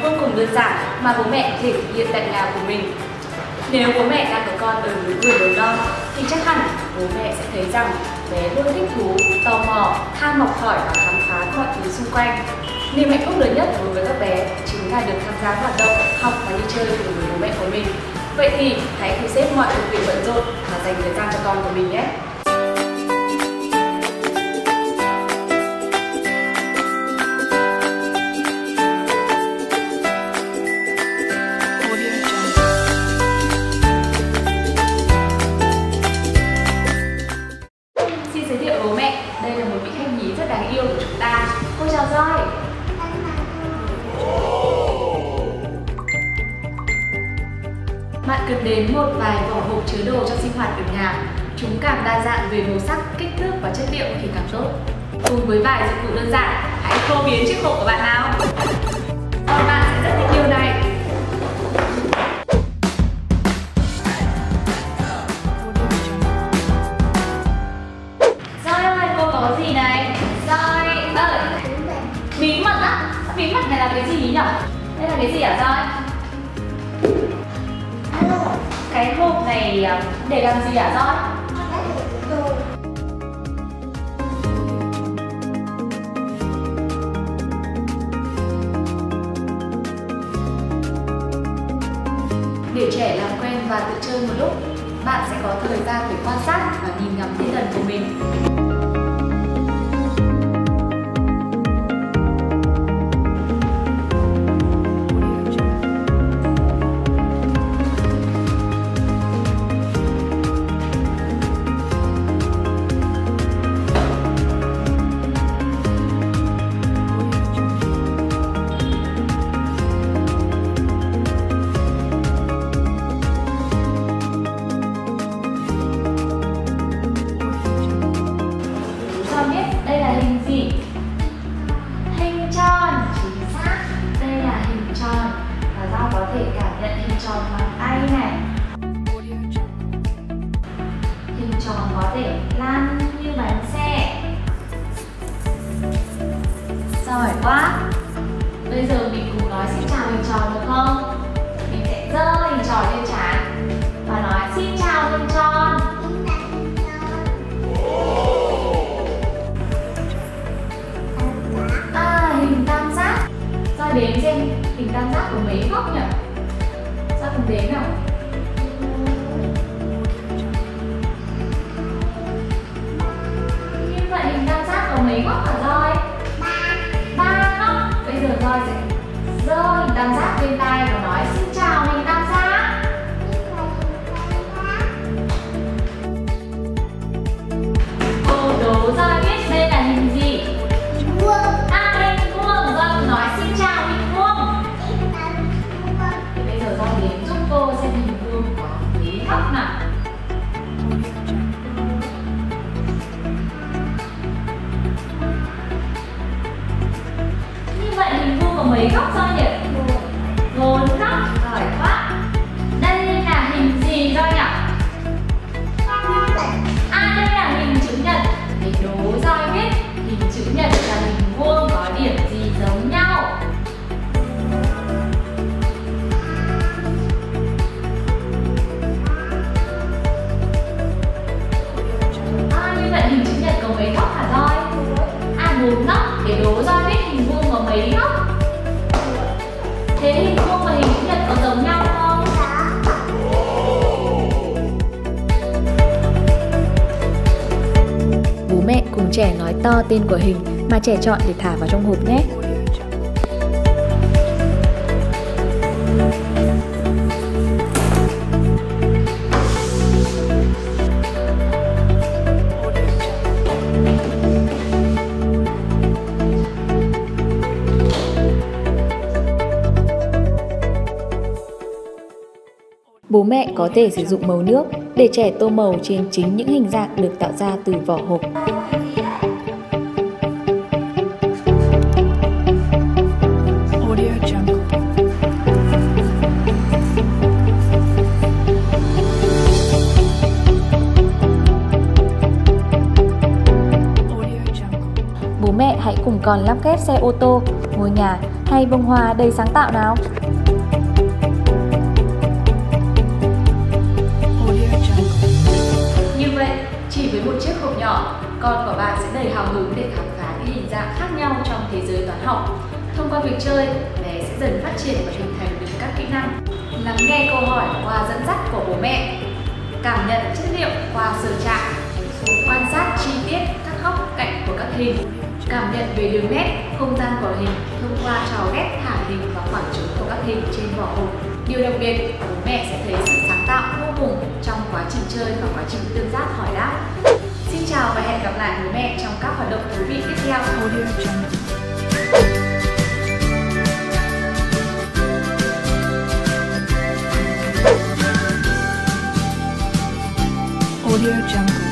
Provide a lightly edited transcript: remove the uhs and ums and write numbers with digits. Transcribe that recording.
vô cùng đơn giản mà bố mẹ có thể thực hiện tại nhà của mình. Nếu bố mẹ đang có con ở lứa tuổi mầm non thì chắc hẳn bố mẹ sẽ thấy rằng bé luôn thích thú, tò mò, ham học hỏi và khám phá mọi thứ xung quanh. Niềm hạnh phúc lớn nhất đối với các bé chính là được tham gia hoạt động, học và đi chơi cùng với bố mẹ của mình. Vậy thì hãy thu xếp mọi công việc bận rộn và dành thời gian cho con của mình nhé. Xin giới thiệu bố mẹ, đây là một vị khách nhí rất đáng yêu của chúng ta. Cô chào Joy. Bạn cần đến một vài vỏ hộp chứa đồ cho sinh hoạt ở nhà. Chúng càng đa dạng về màu sắc, kích thước và chất liệu thì càng tốt. Cùng với vài dụng cụ đơn giản, hãy phô biến chiếc hộp của bạn nào. Con bạn sẽ rất thích điều này. Joy ơi, cô có gì này? Joy ơi, bí mật á? Bí mật này là cái gì nhỉ? Đây là cái gì hả Joy? Cái hộp này để làm gì hả Joy? Để trẻ làm quen và tự chơi một lúc, bạn sẽ có thời gian để quan sát và nhìn ngắm thiên thần của mình. Đây là hình gì? Hình tròn, chính xác. Đây là hình tròn và Giao có thể cảm nhận hình tròn bằng tay này. Hình tròn có thể lăn như bánh xe. Giỏi quá. Bây giờ mình cùng nói xin chào hình tròn được không? Mình sẽ giơ hình tròn lên trán và nói xin chào hình tròn. Sao đếm xem hình tam giác có mấy góc nhỉ? Sao cùng đếm nào? Như vậy hình tam giác có mấy góc hả Joy? 3 góc. Bây giờ Joy sẽ giơ hình tam giác bên tay và nói xin chào hình tam giác. Cô đố Joy biết đây là hình gì? Nói xin chào hình vuông. Thì bây giờ Joy đến giúp cô xem hình vuông có mấy góc nào. Như vậy hình vuông có mấy góc Joy nhỉ? 4 góc, giỏi quá. Đây là hình gì Joy nhỉ? Đây là hình chữ nhật. Để đố Joy biết hình chữ nhật là hình vuông có điểm gì giống nhau. Như vậy hình chữ nhật có mấy góc hả Joy? 4 góc. Để đố Joy biết hình vuông có mấy góc. Thế hình vuông và hình chữ nhật có giống nhau không? Bố mẹ cùng trẻ nói to tên của hình mà trẻ chọn để thả vào trong hộp nhé. Bố mẹ có thể sử dụng màu nước để trẻ tô màu trên chính những hình dạng được tạo ra từ vỏ hộp. Bố mẹ hãy cùng con lắp ghép xe ô tô, ngôi nhà hay bông hoa đầy sáng tạo nào? Như vậy, chỉ với một chiếc hộp nhỏ, con của bạn sẽ đầy hào hứng để khám phá những hình dạng khác nhau trong thế giới toán học. Thông qua việc chơi, bé sẽ dần phát triển và hình thành được các kỹ năng lắng nghe câu hỏi qua dẫn dắt của bố mẹ, cảm nhận chất liệu qua sờ chạm, quan sát chi tiết các góc cạnh của các hình, cảm nhận về đường nét, không gian của hình thông qua trò ghép thả hình và khoảng trống của các hình trên vỏ hộp. Điều đặc biệt, bố mẹ sẽ thấy sự sáng tạo vô cùng trong quá trình chơi và quá trình tương tác hỏi đáp. Xin chào và hẹn gặp lại bố mẹ trong các hoạt động thú vị tiếp theo. Audio Jungle.